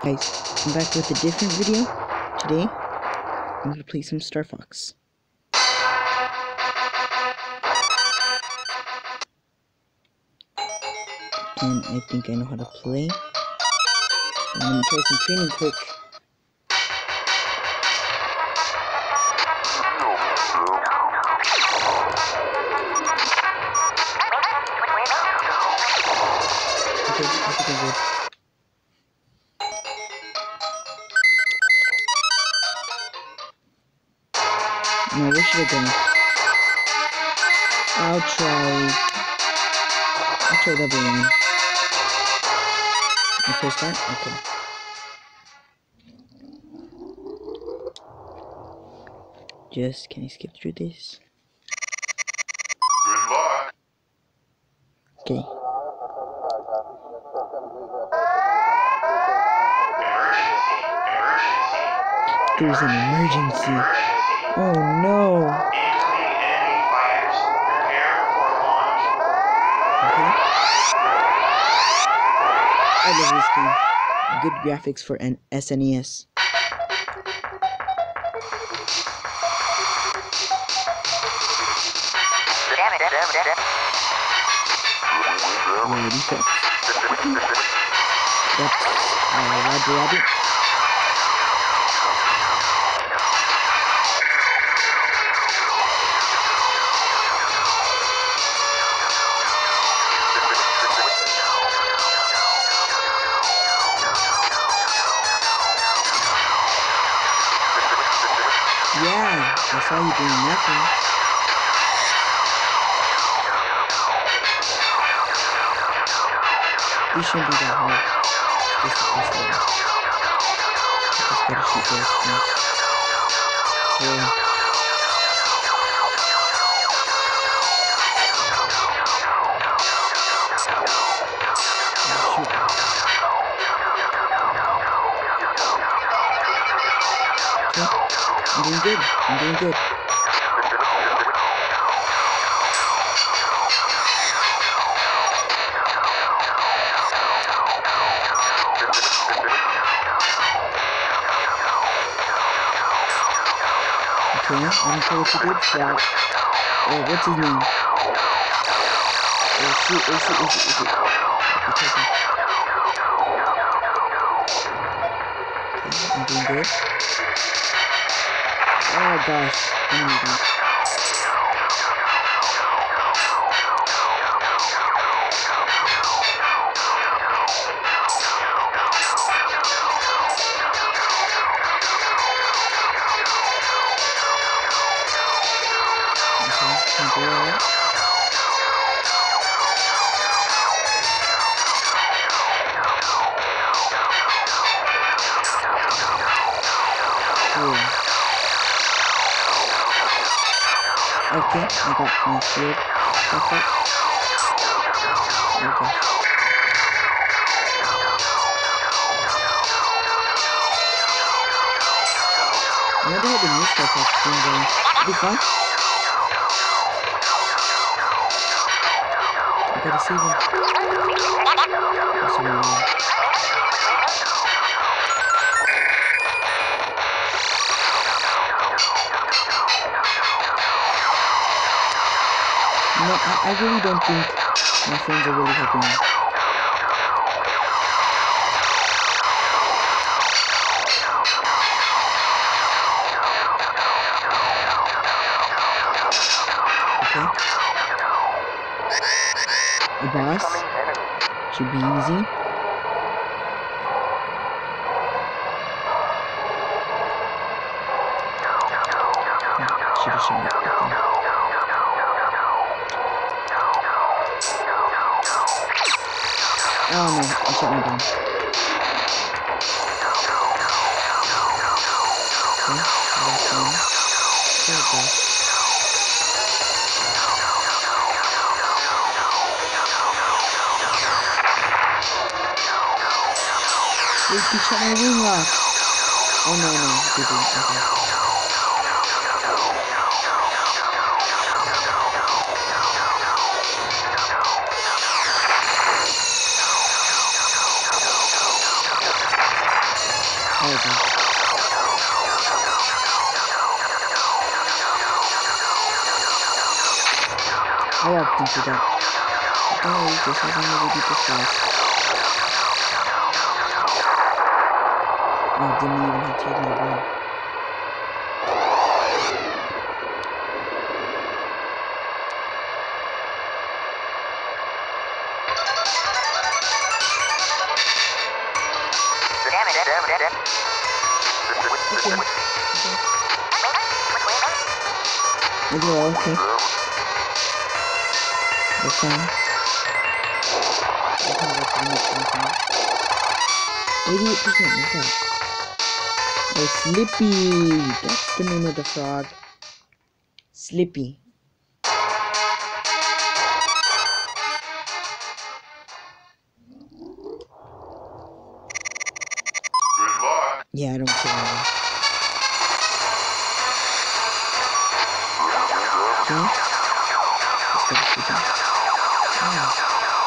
Guys, I'm back with a different video. Today, I'm gonna play some Star Fox. And I think I know how to play. I'm gonna try some training quick. Okay, I think I'm good. Now, where should I go? I'll try level 1. The first part? Okay. Just, can I skip through this? Good luck. Okay. There's an emergency. Oh no. Enemy fighters, prepare for launch. Okay. I love this game. Good graphics for an SNES. Ready, set. That's Roger Rabbit. Yeah, I saw you doing nothing. This shouldn't be that hard. Just the first level. Just gotta shoot those things. Yeah. Shoot. Okay. I'm doing good. I'm doing good. Okay, I'm gonna play with a good shot. What's his name? Shoot. Okay, I'm doing good. Oh gosh, I'm gonna do. Okay, I got my shield. Okay. Okay. I wonder how the new Star Fox game going. It'll be fun. I gotta save him. That's really weird. No, I really don't think my friends are really helping me. Okay. A boss. Should be easy. Should've shown it. Oh no, I shut my gun. Okay, that's one. There we go. Wait, he shut my wing off. Oh no, he didn't. Okay. god. I have to do that. Oh, this hasn't really been discussed. Oh, didn't even have to use my gun. Okay. That's fine. 88%, what's that? Oh, Slippy! That's the name of the frog. Slippy. Good luck. Yeah, I don't care. Okay. Let's go to Slippy. Oh.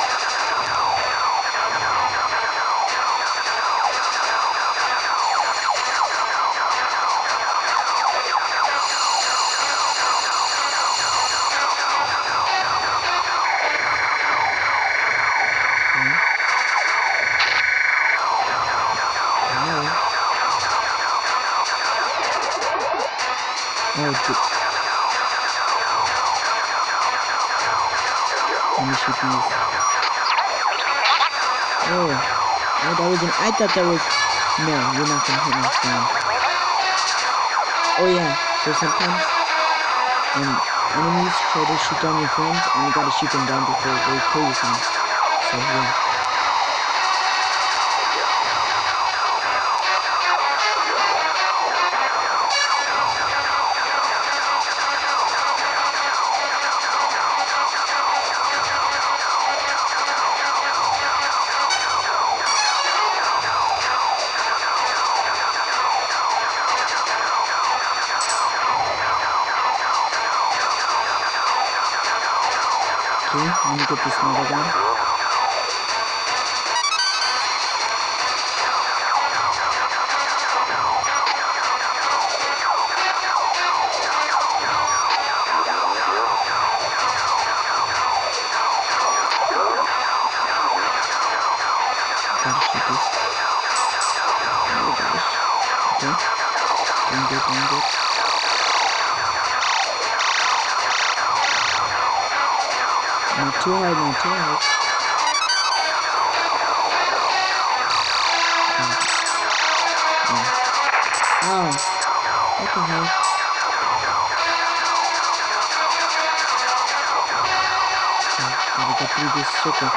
Oh, let me shoot these. Oh, that was an. I thought that was. No, you're not gonna hit my friend. Oh yeah, so sometimes enemies try to shoot down your friends, and you gotta shoot them down before they kill you. So yeah. Okay, let me get this mother gun. Gotta shoot this. Oh gosh. Okay. I'm good, I'm good. Not too hard, not too hard. Oh. What the hell? Okay, gotta get through this circle.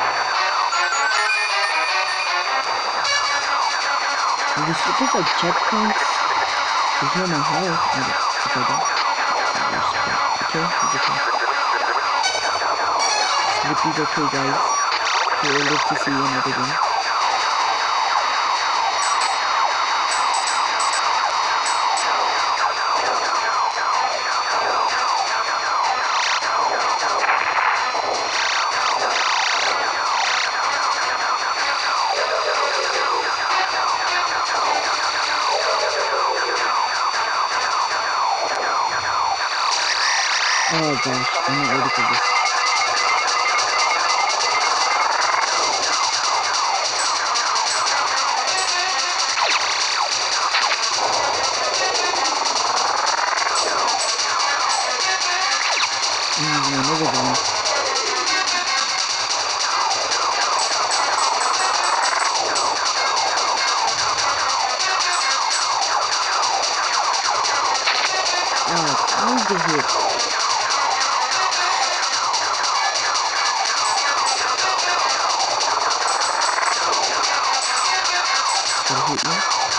Are these circles like checkpoints? There's no more health. Okay, it's okay. Slippy's okay, guys. We'll live to see another game. Oh gosh, I'm not ready for this. Another one. Where's the hit? Did it hit you?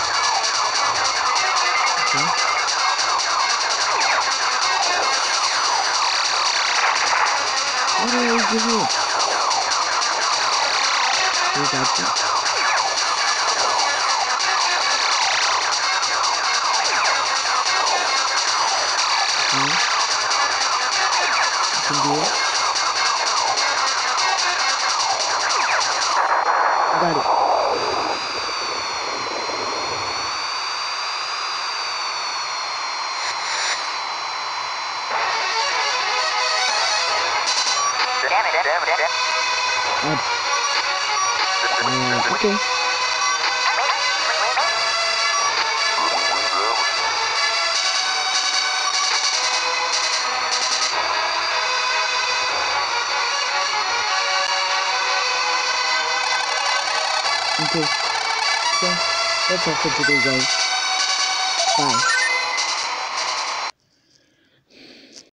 Okay. Where is the hit? We got you. Can do it. Got it. Okay. Okay. So that's all for today, guys. Bye.